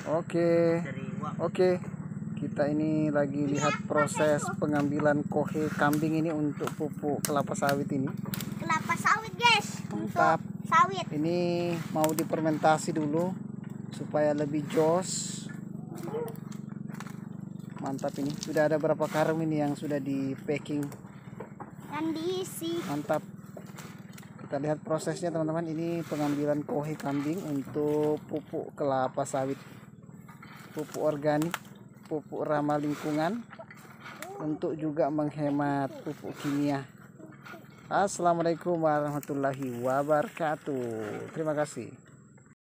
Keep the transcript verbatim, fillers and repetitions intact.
Oke, oke. Kita ini lagi lihat proses pengambilan kohe kambing ini untuk pupuk kelapa sawit ini. Kelapa sawit, guys. Mantap. Untuk sawit. Ini mau difermentasi dulu supaya lebih jos. Mantap ini. Sudah ada berapa karung ini yang sudah di packing? Yang diisi. Mantap. Kita lihat prosesnya, teman-teman. Ini pengambilan kohe kambing untuk pupuk kelapa sawit. Pupuk organik, pupuk ramah lingkungan, untuk juga menghemat pupuk kimia. Assalamualaikum warahmatullahi wabarakatuh. Terima kasih.